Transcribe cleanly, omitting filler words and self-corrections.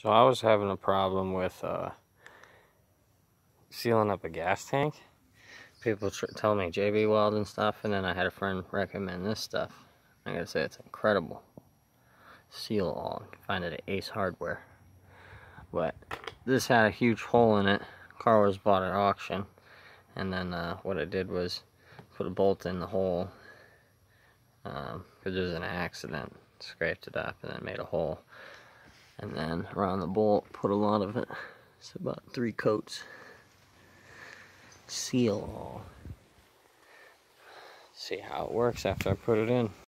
So I was having a problem with sealing up a gas tank. People tell me JB Weld and stuff, and then I had a friend recommend this stuff. I gotta say, it's incredible. Seal all. You can find it at Ace Hardware. But this had a huge hole in it. Car was bought at auction, and then what I did was put a bolt in the hole because there was an accident. Scraped it up and then made a hole. And then around the bolt, put a lot of it. It's about 3 coats. Seal all. See how it works after I put it in.